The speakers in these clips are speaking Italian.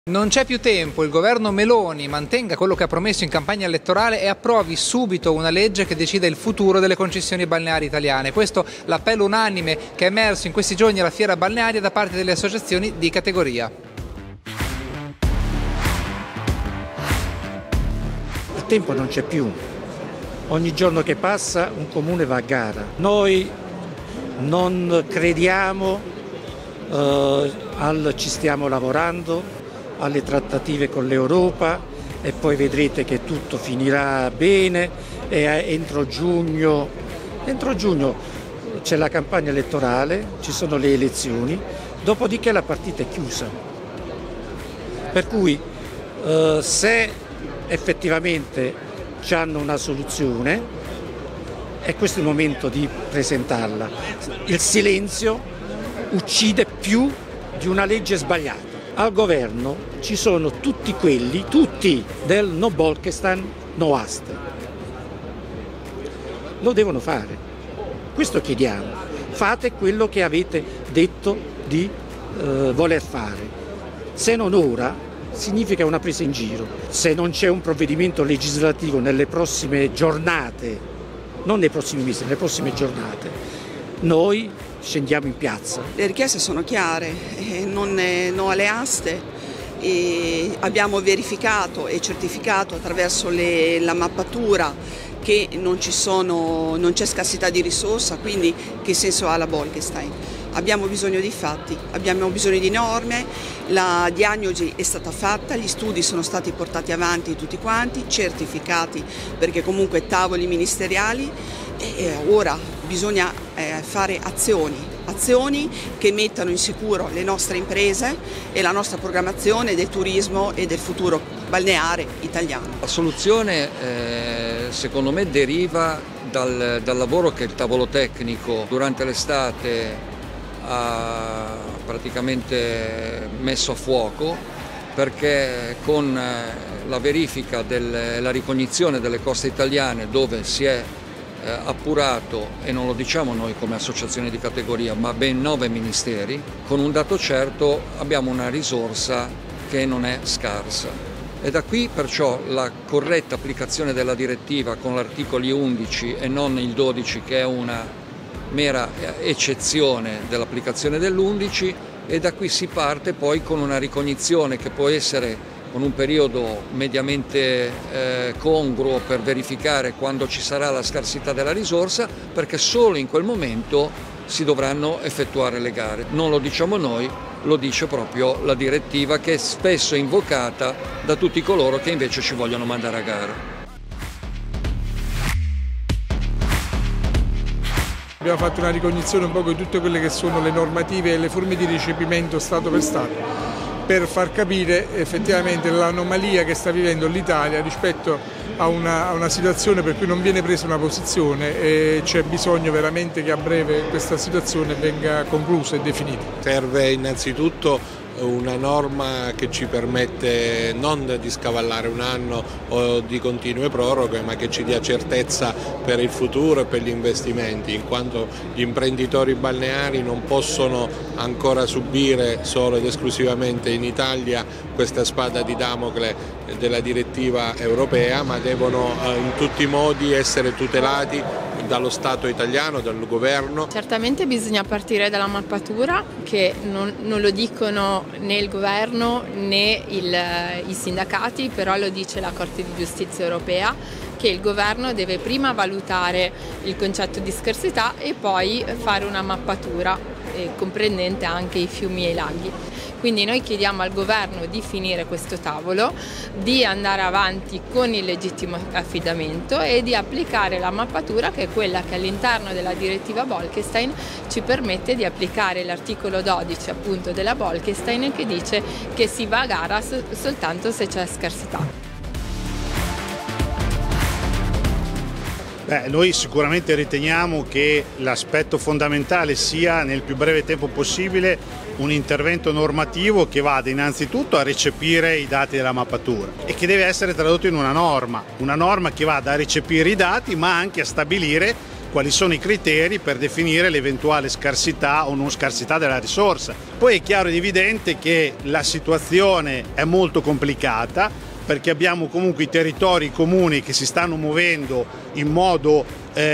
Non c'è più tempo, il governo Meloni mantenga quello che ha promesso in campagna elettorale e approvi subito una legge che decida il futuro delle concessioni balneari italiane. Questo l'appello unanime che è emerso in questi giorni alla fiera balnearia da parte delle associazioni di categoria. Il tempo non c'è più, ogni giorno che passa un comune va a gara. Noi non crediamo ci stiamo lavorando, alle trattative con l'Europa e poi vedrete che tutto finirà bene e entro giugno c'è la campagna elettorale, ci sono le elezioni, dopodiché la partita è chiusa. Per cui se effettivamente hanno una soluzione, è questo il momento di presentarla. Il silenzio uccide più di una legge sbagliata. Al governo ci sono tutti del no Bolkestein, no Aste. Lo devono fare. Questo chiediamo. Fate quello che avete detto di voler fare. Se non ora, significa una presa in giro. Se non c'è un provvedimento legislativo nelle prossime giornate, non nei prossimi mesi, nelle prossime giornate, noi scendiamo in piazza. Le richieste sono chiare, no alle aste, e abbiamo verificato e certificato attraverso la mappatura che non c'è scarsità di risorsa, quindi che senso ha la Bolkestein? Abbiamo bisogno di fatti, abbiamo bisogno di norme, la diagnosi è stata fatta, gli studi sono stati portati avanti tutti quanti, certificati perché comunque tavoli ministeriali e ora bisogna fare azioni che mettano in sicuro le nostre imprese e la nostra programmazione del turismo e del futuro balneare italiano. La soluzione secondo me deriva dal lavoro che il tavolo tecnico durante l'estate ha praticamente messo a fuoco, perché con la verifica la ricognizione delle coste italiane, dove si è appurato, e non lo diciamo noi come associazione di categoria, ma ben 9 ministeri, con un dato certo abbiamo una risorsa che non è scarsa. E da qui perciò la corretta applicazione della direttiva con l'articolo 11 e non il 12, che è una mera eccezione dell'applicazione dell'11, e da qui si parte poi con una ricognizione che può essere con un periodo mediamente congruo per verificare quando ci sarà la scarsità della risorsa, perché solo in quel momento si dovranno effettuare le gare. Non lo diciamo noi, lo dice proprio la direttiva, che è spesso invocata da tutti coloro che invece ci vogliono mandare a gara. Abbiamo fatto una ricognizione un po' di tutte quelle che sono le normative e le forme di recepimento Stato per Stato, per far capire effettivamente l'anomalia che sta vivendo l'Italia rispetto a una situazione per cui non viene presa una posizione, e c'è bisogno veramente che a breve questa situazione venga conclusa e definita. Serve innanzitutto una norma che ci permette non di scavallare un anno o di continue proroghe, ma che ci dia certezza per il futuro e per gli investimenti, in quanto gli imprenditori balneari non possono ancora subire solo ed esclusivamente in Italia questa spada di Damocle della direttiva europea, ma devono in tutti i modi essere tutelati dallo Stato italiano, dal governo. Certamente bisogna partire dalla mappatura, che non lo dicono né il governo né i sindacati, però lo dice la Corte di Giustizia europea, che il governo deve prima valutare il concetto di scarsità e poi fare una mappatura comprendente anche i fiumi e i laghi. Quindi noi chiediamo al governo di finire questo tavolo, di andare avanti con il legittimo affidamento e di applicare la mappatura, che è quella che all'interno della direttiva Bolkestein ci permette di applicare l'articolo 12 appunto della Bolkestein, che dice che si va a gara soltanto se c'è scarsità. Noi sicuramente riteniamo che l'aspetto fondamentale sia nel più breve tempo possibile un intervento normativo che vada innanzitutto a recepire i dati della mappatura e che deve essere tradotto in una norma che vada a recepire i dati, ma anche a stabilire quali sono i criteri per definire l'eventuale scarsità o non scarsità della risorsa. Poi è chiaro ed evidente che la situazione è molto complicata, perché abbiamo comunque i territori comuni che si stanno muovendo in modo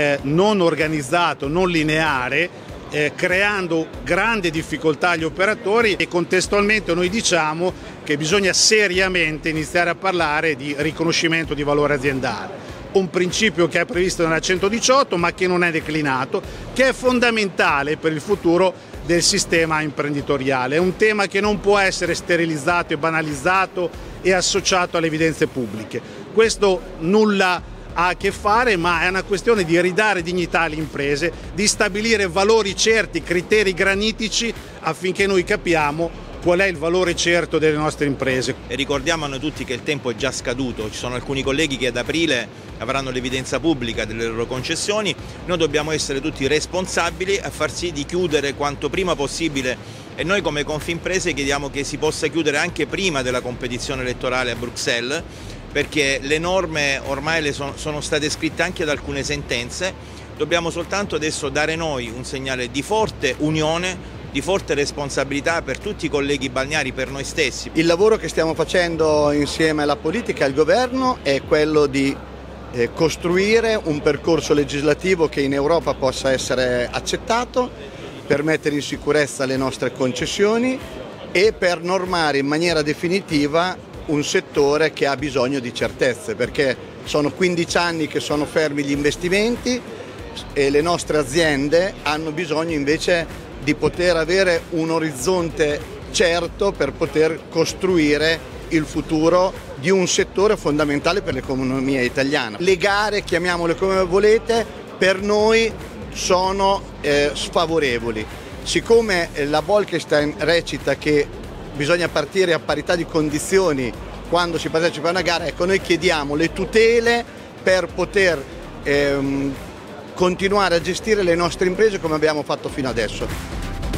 non organizzato, non lineare, creando grandi difficoltà agli operatori, e contestualmente noi diciamo che bisogna seriamente iniziare a parlare di riconoscimento di valore aziendale. Un principio che è previsto nella 118 ma che non è declinato, che è fondamentale per il futuro del sistema imprenditoriale. È un tema che non può essere sterilizzato e banalizzato e associato alle evidenze pubbliche. Questo nulla ha a che fare, ma è una questione di ridare dignità alle imprese, di stabilire valori certi, criteri granitici, affinché noi capiamo qual è il valore certo delle nostre imprese. E ricordiamo a noi tutti che il tempo è già scaduto, ci sono alcuni colleghi che ad aprile avranno l'evidenza pubblica delle loro concessioni, noi dobbiamo essere tutti responsabili a far sì di chiudere quanto prima possibile, e noi come Confimprese chiediamo che si possa chiudere anche prima della competizione elettorale a Bruxelles, perché le norme ormai sono state scritte anche da alcune sentenze, dobbiamo soltanto adesso dare noi un segnale di forte unione, di forte responsabilità per tutti i colleghi balneari, per noi stessi. Il lavoro che stiamo facendo insieme alla politica e al governo è quello di costruire un percorso legislativo che in Europa possa essere accettato, per mettere in sicurezza le nostre concessioni e per normare in maniera definitiva un settore che ha bisogno di certezze, perché sono 15 anni che sono fermi gli investimenti e le nostre aziende hanno bisogno invece di poter avere un orizzonte certo per poter costruire il futuro di un settore fondamentale per l'economia italiana. Le gare, chiamiamole come volete, per noi sono sfavorevoli. Siccome la Bolkestein recita che bisogna partire a parità di condizioni quando si partecipa a una gara, ecco, noi chiediamo le tutele per poter continuare a gestire le nostre imprese come abbiamo fatto fino adesso.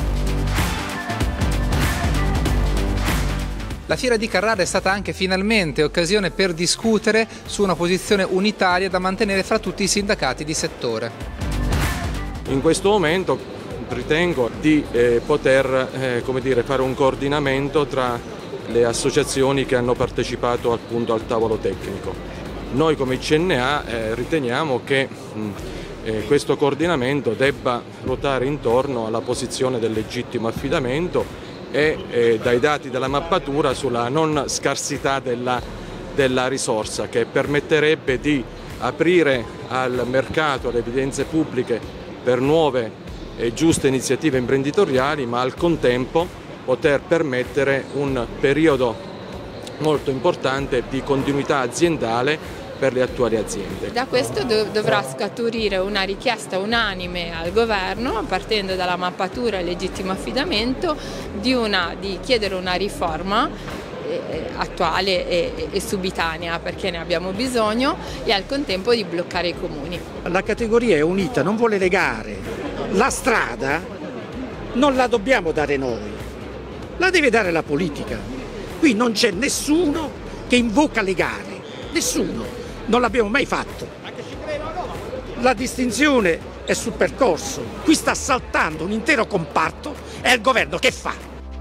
La fiera di Carrara è stata anche finalmente occasione per discutere su una posizione unitaria da mantenere fra tutti i sindacati di settore. In questo momento ritengo di poter fare un coordinamento tra le associazioni che hanno partecipato appunto al tavolo tecnico. Noi come CNA riteniamo che questo coordinamento debba ruotare intorno alla posizione del legittimo affidamento e dai dati della mappatura sulla non scarsità della risorsa, che permetterebbe di aprire al mercato, alle evidenze pubbliche per nuove e giuste iniziative imprenditoriali, ma al contempo poter permettere un periodo molto importante di continuità aziendale per le attuali aziende. Da questo dovrà scaturire una richiesta unanime al governo, partendo dalla mappatura e legittimo affidamento, di chiedere una riforma attuale e subitanea, perché ne abbiamo bisogno, e al contempo di bloccare i comuni. La categoria è unita, non vuole legare. La strada non la dobbiamo dare noi, la deve dare la politica. Qui non c'è nessuno che invoca le gare, nessuno. Non l'abbiamo mai fatto. La distinzione è sul percorso. Qui sta saltando un intero comparto e il governo che fa?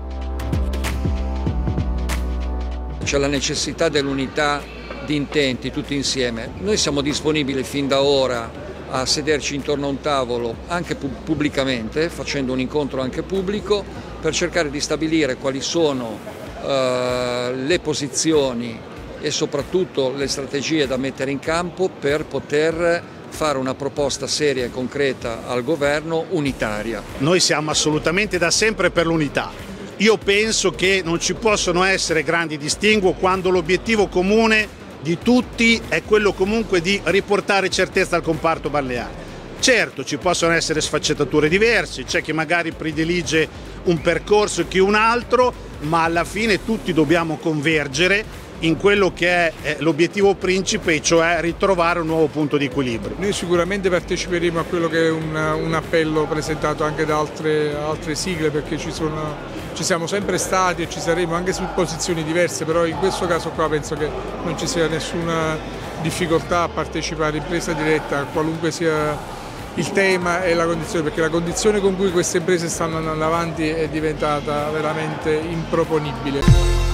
C'è la necessità dell'unità di intenti tutti insieme. Noi siamo disponibili fin da ora a sederci intorno a un tavolo anche pubblicamente, facendo un incontro anche pubblico, per cercare di stabilire quali sono le posizioni e soprattutto le strategie da mettere in campo per poter fare una proposta seria e concreta al governo unitaria. Noi siamo assolutamente da sempre per l'unità. Io penso che non ci possono essere grandi distinguo quando l'obiettivo comune di tutti è quello comunque di riportare certezza al comparto balneare. Certo, ci possono essere sfaccettature diverse, c'è chi magari predilige un percorso che un altro, ma alla fine tutti dobbiamo convergere in quello che è l'obiettivo principe, cioè ritrovare un nuovo punto di equilibrio. Noi sicuramente parteciperemo a quello che è un appello presentato anche da altre sigle, perché ci siamo sempre stati e ci saremo anche su posizioni diverse, però in questo caso qua penso che non ci sia nessuna difficoltà a partecipare in presa diretta, qualunque sia il tema e la condizione, perché la condizione con cui queste imprese stanno andando avanti è diventata veramente improponibile.